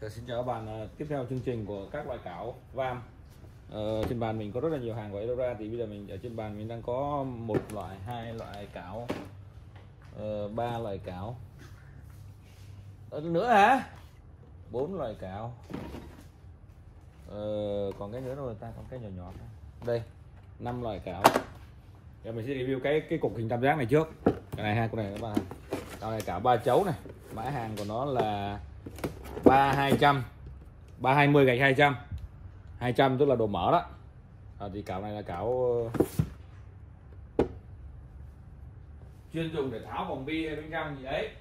Xin chào các bạn, tiếp theo chương trình của các loại cảo vam. Trên bàn mình có rất là nhiều hàng của Eldora, thì bây giờ mình ở trên bàn mình đang có một loại, hai loại cảo, ba loại cảo nữa hả, bốn loại cảo, còn cái nữa rồi ta, còn cái nhỏ nhỏ đây, 5 loại cảo. Giờ mình sẽ review cái cục hình tam giác này trước. Cái này ha, con này các bạn, con này cảo 3 chấu này, mã hàng của nó là 3200 320/200, 200 tức là độ mở đó. Thì cảo này là cảo chuyên dùng để tháo vòng bi hay bên trong gì đấy.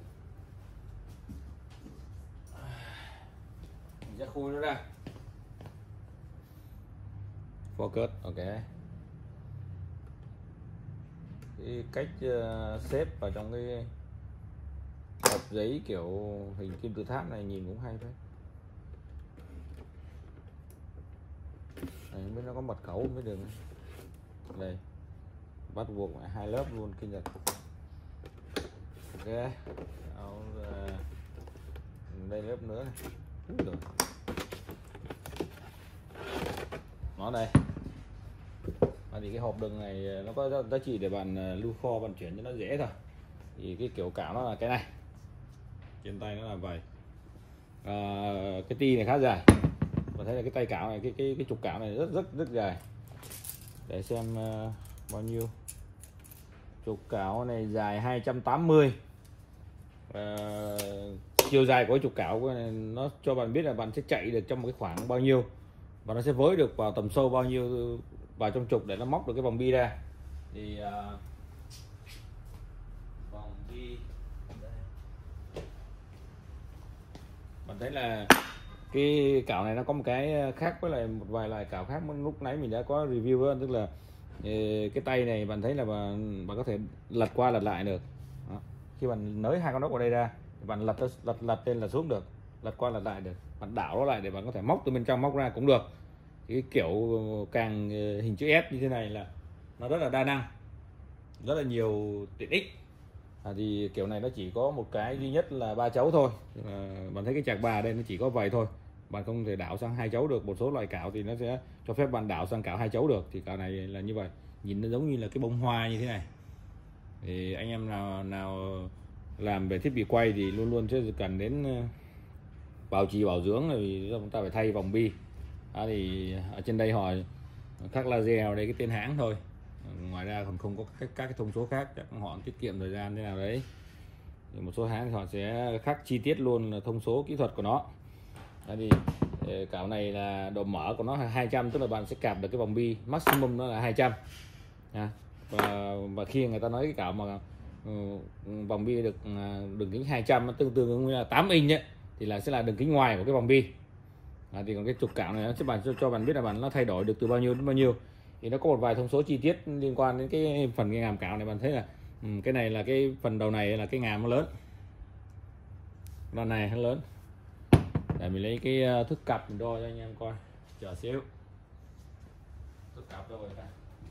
Mình sẽ khui nó ra. Focus, ok. Cái cách xếp vào trong cái hộp giấy kiểu hình kim tự tháp này nhìn cũng hay đấy. Này, bên nó có mật khẩu mới được. Đây, bắt buộc phải 2 lớp luôn, kinh nhật. Ok, đây lớp nữa này. Rồi. Nó đây. Thì cái hộp đựng này nó có giá trị để bạn lưu kho vận chuyển cho nó dễ thôi. Thì cái kiểu cảo nó là cái này, trên tay nó là vậy. Cái ti này khá dài, và thấy là cái tay cảo này, cái trục cảo này rất dài. Để xem bao nhiêu. Trục cảo này dài 280. Chiều dài của cái trục cảo này nó cho bạn biết là bạn sẽ chạy được trong một cái khoảng bao nhiêu, và nó sẽ với được vào tầm sâu bao nhiêu vào trong trục để nó móc được cái vòng bi ra. Thì vòng bi đây. Bạn thấy là cái cảo này nó có một cái khác với lại một vài loại cảo khác lúc nãy mình đã có review đó, tức là cái tay này bạn thấy là bạn có thể lật qua lật lại được. Đó. Khi bạn nới hai con ốc vào đây ra thì bạn lật lên là xuống được, lật qua lật lại được, bạn đảo nó lại để bạn có thể móc từ bên trong móc ra cũng được. Cái kiểu càng hình chữ S như thế này là nó rất là đa năng, rất là nhiều tiện ích. Thì kiểu này nó chỉ có một cái duy nhất là 3 chấu thôi. Bạn thấy cái chạc bà đây nó chỉ có vậy thôi, bạn không thể đảo sang 2 chấu được. Một số loại cảo thì nó sẽ cho phép bạn đảo sang cảo 2 chấu được, thì cảo này là như vậy, nhìn nó giống như là cái bông hoa như thế này. Thì anh em nào làm về thiết bị quay thì luôn luôn sẽ cần đến bảo trì bảo dưỡng, vì chúng ta phải thay vòng bi. Thì ở trên đây họ khắc laser ở đây cái tên hãng thôi, ngoài ra còn không có các cái thông số khác, chắc họ tiết kiệm thời gian thế nào đấy. Thì một số hãng thì họ sẽ khắc chi tiết luôn là thông số kỹ thuật của nó. Thì cảo này là độ mở của nó là 200, tức là bạn sẽ cạp được cái vòng bi maximum nó là 200. Và khi người ta nói cái cảo mà vòng bi được đường kính 200 nó tương đương với là 8 inch ấy, thì là sẽ là đường kính ngoài của cái vòng bi. Thì còn cái trục cảo này nó sẽ cho bạn biết là bạn nó thay đổi được từ bao nhiêu đến bao nhiêu. Thì nó có một vài thông số chi tiết liên quan đến cái phần ngàm cảo này. Bạn thấy là cái này là cái phần đầu này là cái ngàm nó lớn, đoạn này nó lớn. Để mình lấy cái thước cặp mình đo cho anh em coi, chờ xíu. Thước cặp đâu rồi ta?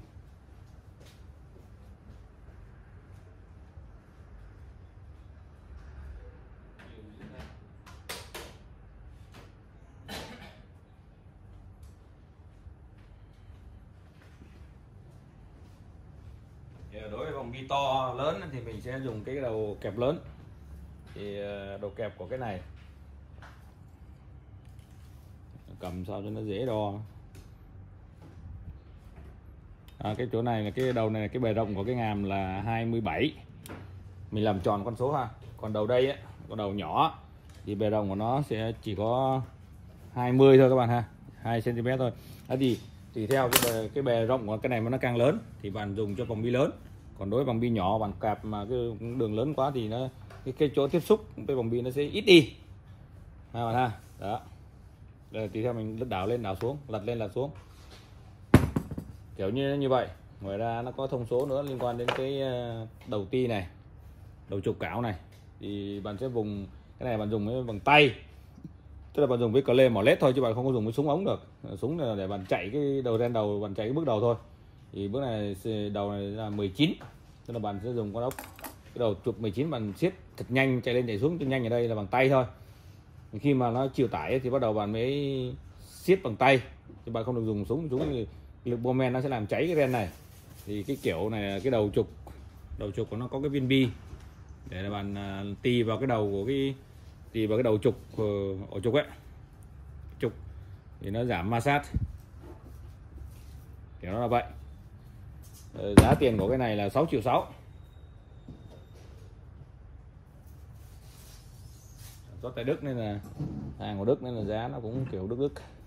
Đối với vòng bi to lớn thì mình sẽ dùng cái đầu kẹp lớn. Thì đầu kẹp của cái này cầm sao cho nó dễ đo. Cái chỗ này là cái đầu này, cái bề rộng của cái ngàm là 27. Mình làm tròn con số ha. Còn đầu đây ấy, con đầu nhỏ thì bề rộng của nó sẽ chỉ có 20 thôi các bạn ha, 2 cm thôi. Thì tùy theo cái bề rộng của cái này mà nó càng lớn thì bạn dùng cho vòng bi lớn. Còn đối với vòng bi nhỏ bạn cạp mà cái đường lớn quá thì nó cái chỗ tiếp xúc với vòng bi nó sẽ ít đi bạn ha. Đó, đây, tùy theo mình đảo lên đảo xuống, lật lên lật xuống, kiểu như vậy. Ngoài ra nó có thông số nữa liên quan đến cái đầu ti này, đầu trục cảo này. Thì bạn sẽ vùng cái này bạn dùng với bằng tay, tức là bạn dùng với cờ lê mỏ lết thôi, chứ bạn không có dùng với súng ống được. Súng là để bạn chạy cái đầu ren đầu, bạn chạy cái bước đầu thôi. Thì bước này đầu này là 19, tức là bạn sẽ dùng con ốc cái đầu trục 19, bạn siết thật nhanh, chạy lên chạy xuống thật nhanh. Ở đây là bằng tay thôi. Khi mà nó chịu tải thì bắt đầu bạn mới siết bằng tay, chứ bạn không được dùng súng thì lực bô men nó sẽ làm cháy cái ren này. Thì cái kiểu này là cái đầu trục của nó có cái viên bi để là bạn tì vào cái đầu của tì vào cái đầu trục, ổ trục ấy, trục thì nó giảm ma sát, kiểu nó là vậy. Giá tiền của cái này là 6,6 triệu. Sản xuất tại Đức nên là hàng của Đức nên là giá nó cũng kiểu Đức.